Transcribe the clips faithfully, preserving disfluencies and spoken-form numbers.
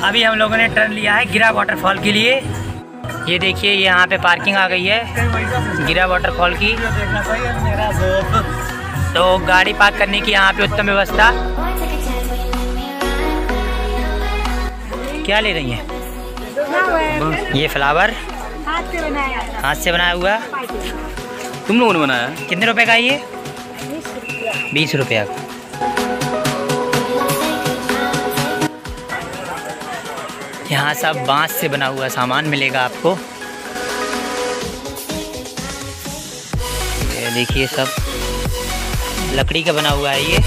अभी हम लोगों ने टर्न लिया है गिरा वाटरफॉल के लिए। ये देखिए यहाँ पे पार्किंग आ गई है गिरा वाटरफॉल की। तो गाड़ी पार्क करने की यहाँ पे उत्तम व्यवस्था। क्या ले रही हैं? ये फ्लावर हाथ से बनाया हाथ से बनाया हुआ। तुम लोगों ने बनाया? कितने रुपए का ये? बीस रुपया का। यहाँ सब बांस से बना हुआ सामान मिलेगा आपको। ये देखिए सब लकड़ी का बना हुआ है ये।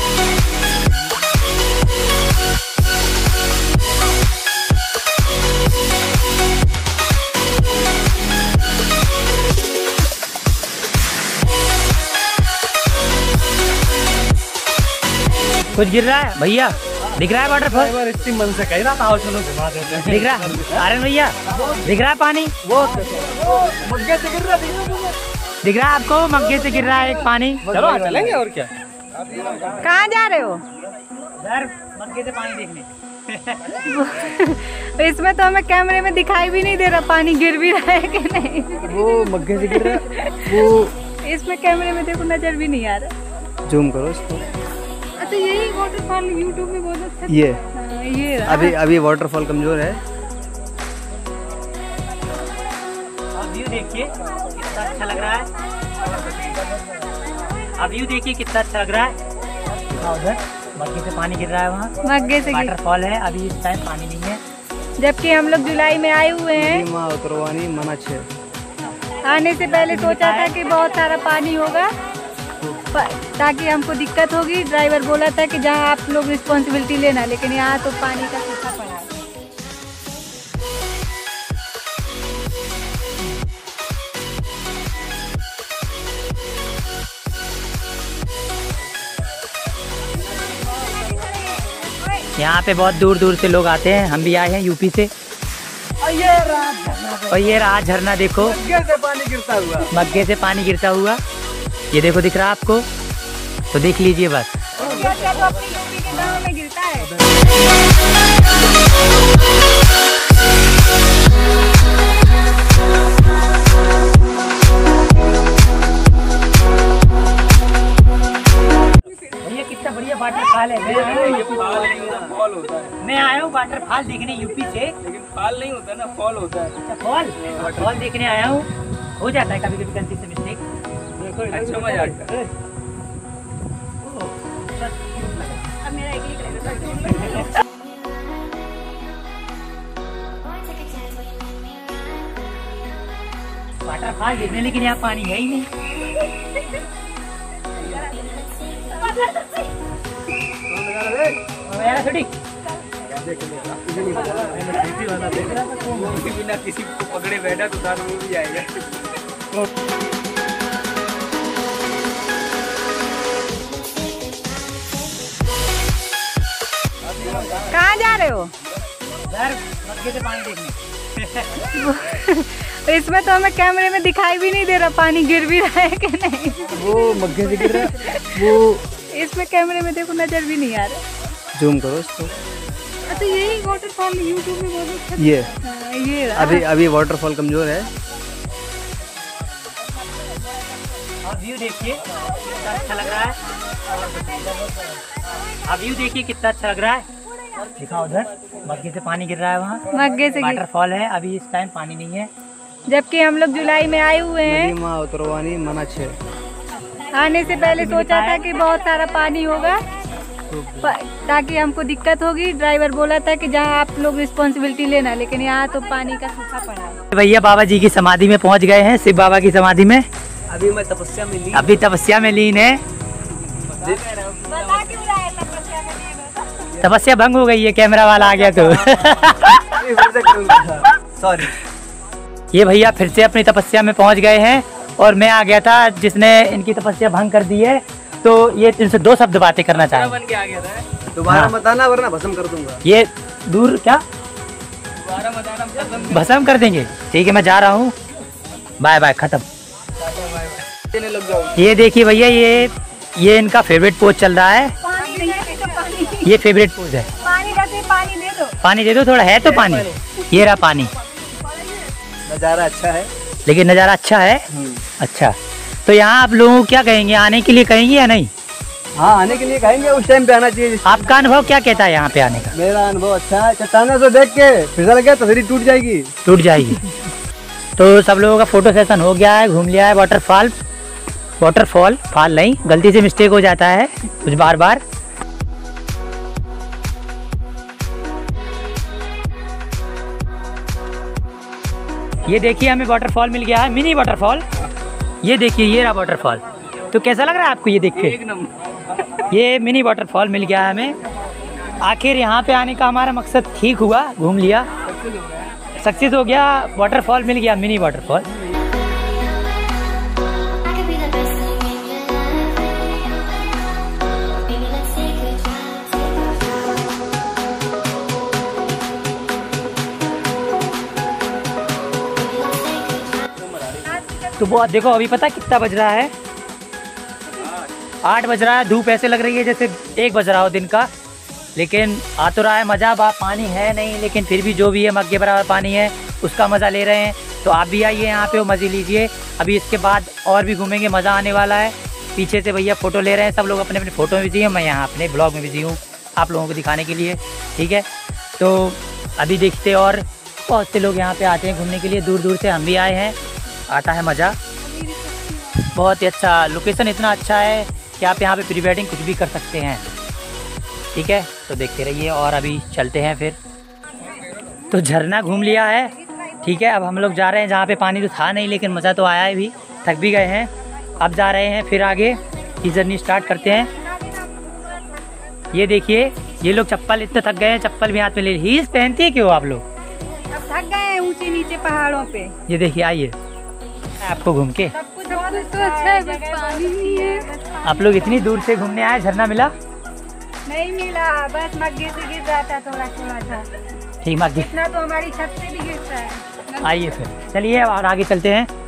कुछ गिर रहा है भैया? दिख रहा है वाटरफॉल? इतनी मन से कह रहा था चलो घुमा देते हैं। दिख रहा है आर्यन भैया? दिख रहा है पानी? वो मग्गे से गिर रहा दिख रहा है आपको? मग्गे से गिर रहा है एक पानी। चलो चलेंगे और क्या। कहाँ जा रहे हो? सर मग्गे से पानी देखने। इसमें तो हमें कैमरे में दिखाई भी नहीं दे रहा पानी गिर भी रहा है कि नहीं। वो मग्गे से गिर रहा है वो। इसमें कैमरे में देखो नजर भी नहीं आ रहा। जूम करो इसको। अच्छा यही वाटरफॉल यूट्यूब में बहुत अच्छा। ये हाँ, ये रहा। अभी अभी वाटरफॉल कमजोर है। अब व्यू देखिए कितना अच्छा लग रहा है। अब व्यू देखिए कितना अच्छा लग रहा है। उधर मग्गे से पानी गिर रहा है, वहाँ मग्गे से वाटरफॉल है। अभी इस टाइम पानी नहीं है, जबकि हम लोग जुलाई में आए हुए हैं। उतरवानी मना छे। आने से पहले सोचा था कि बहुत सारा पानी होगा ताकि हमको दिक्कत होगी। ड्राइवर बोला था कि जहाँ आप लोग रिस्पॉन्सिबिलिटी लेना, लेकिन यहाँ तो पानी का सूखा पड़ा है। यहाँ पे बहुत दूर दूर से लोग आते हैं। हम भी आए हैं यूपी से। और ये रहा और ये रहा झरना, देखो मग्गे से पानी गिरता हुआ। मग्गे से पानी गिरता हुआ। ये देखो दिख रहा है आपको? तो देख लीजिए बस। तो अपनी यूपी के गाँव में गिरता है। भैया कितना बढ़िया वाटरफॉल है। फॉल होता है। मैं आया हूँ वाटरफॉल देखने यूपी से। लेकिन फॉल नहीं होता ना, फॉल होता है। अच्छा फॉल फॉल देखने आया हूँ। हो जाता है कभी कभी गलती से मिस्टेक। अच्छा मजा आता है। अब मेरा एक ही करेगा। वाटरफॉल देखने, लेकिन यहाँ पानी है ही नहीं। छोटी बिना किसी को पकड़े बैठा तो दारू में भी आएगा। कहाँ जा रहे हो? सर मग्गे से पानी देखने। इसमें तो हमें कैमरे में दिखाई भी नहीं दे रहा पानी गिर भी रहा है कि नहीं। वो मग्गे से गिर रहा है वो। इसमें कैमरे में देखो नजर भी नहीं आ रहा। जूम करो इसको। अच्छा यही वाटरफॉल यूट्यूब में बहुत अच्छा। ये हाँ, ये रहा। अभी अभी वाटरफॉल कमजोर है। अब व्यू देखिए कितना अच्छा लग रहा है। अब व्यू देखिए कितना अच्छा लग रहा है। दिखा उधर मग्गे से पानी गिर रहा है, वहाँ मग्गे से गिर- वाटरफॉल है। अभी इस टाइम पानी नहीं है, जबकि हम लोग जुलाई में आए हुए हैं। उतरवानी मना छे। आने से पहले सोचा था कि बहुत सारा पानी होगा ताकि हमको दिक्कत होगी। ड्राइवर बोला था कि जहाँ आप लोग रिस्पॉन्सिबिलिटी लेना, लेकिन यहाँ तो पानी का सूखा पड़ा है। भैया बाबा जी की समाधि में पहुँच गए हैं, शिव बाबा की समाधि में। अभी मैं तपस्या में लीन। अभी तपस्या में लीन है। तपस्या भंग हो गई है, कैमरा वाला आ गया तो। सॉरी। ये भैया फिर से अपनी तपस्या में पहुंच गए हैं और मैं आ गया था जिसने इनकी तपस्या भंग कर दी है। तो ये इनसे दो शब्द बातें करना चाहे। बन के आ गया था। दोबारा मत आना वरना भस्म कर दूंगा। ये दूर क्या दोबारा मत आना, भस्म भस्म कर देंगे। ठीक है मैं जा रहा हूँ, बाय बाय, खत्म। लग जाओ। ये देखिए भैया, ये ये इनका फेवरेट पोज चल रहा है। पानी नहीं है तो पानी ये फेवरेट पोज है। पानी का पानी दे दो। पानी दे दो थोड़ा, है तो पानी, ये रहा पानी। नज़ारा अच्छा है, लेकिन नज़ारा अच्छा है। अच्छा, तो यहाँ आप लोगों को क्या कहेंगे, आने के लिए कहेंगे या नहीं? हाँ, आने के लिए कहेंगे, उस टाइम पे आना चाहिए। आपका अनुभव क्या कहता है यहाँ पे आने का? मेरा अनुभव अच्छा है, चट्टानों से देख के फिसल गया तो शरीर टूट जाएगी टूट जाएगी। तो सब लोगों का फोटो सेशन हो गया है, घूम लिया है वाटरफॉल, वाटरफॉल फॉल नहीं, गलती से मिस्टेक हो जाता है कुछ बार बार। ये देखिए हमें वाटरफॉल मिल गया है, मिनी वाटरफॉल। ये देखिए ये रहा वाटरफॉल। तो कैसा लग रहा है आपको ये देख के? ये मिनी वाटरफॉल मिल गया है हमें। आखिर यहाँ पे आने का हमारा मकसद ठीक हुआ, घूम लिया, सक्सेस हो गया, वाटरफॉल मिल गया, मिनी वाटरफॉल। तो बहुत देखो, अभी पता कितना बज रहा है? आठ बज रहा है। धूप ऐसे लग रही है जैसे एक बज रहा हो दिन का, लेकिन आ तो रहा है मज़ा। बा पानी है नहीं, लेकिन फिर भी जो भी है मग्गे बराबर पानी है, उसका मज़ा ले रहे हैं। तो आप भी आइए यहाँ पे, वो मज़े लीजिए। अभी इसके बाद और भी घूमेंगे, मज़ा आने वाला है। पीछे से भैया फ़ोटो ले रहे हैं, सब लोग अपने अपने फ़ोटो में बिजी हैं, मैं यहाँ अपने ब्लॉग में बिजी हूँ आप लोगों को दिखाने के लिए, ठीक है। तो अभी देखते, और बहुत से लोग यहाँ पर आते हैं घूमने के लिए, दूर दूर से हम भी आए हैं, आता है मज़ा। बहुत ही अच्छा लोकेशन, इतना अच्छा है कि आप यहाँ पे प्री वेडिंग कुछ भी कर सकते हैं, ठीक है। तो देखते रहिए, और अभी चलते हैं फिर। तो झरना घूम लिया है, ठीक है। अब हम लोग जा रहे हैं जहाँ पे पानी तो था नहीं, लेकिन मज़ा तो आया है भी, थक भी गए हैं। अब जा रहे हैं फिर आगे की जर्नी स्टार्ट करते हैं। ये देखिए, ये लोग चप्पल इतने थक गए हैं, चप्पल भी हाथ में ले, हील्स पहनती है क्यों आप लोग? अब थक गए हैं ऊंचे नीचे पहाड़ों पे। ये देखिए, आइए आपको घूम के। सब कुछ तो अच्छा है, बस पानी नहीं है। आप लोग इतनी दूर से घूमने आए, झरना मिला नहीं मिला, बस मग्गे से गिर जाता थोड़ा थोड़ा था, ठीक मग्गे, इतना तो हमारी छत से भी गिरता है। आइए फिर चलिए और आगे चलते हैं।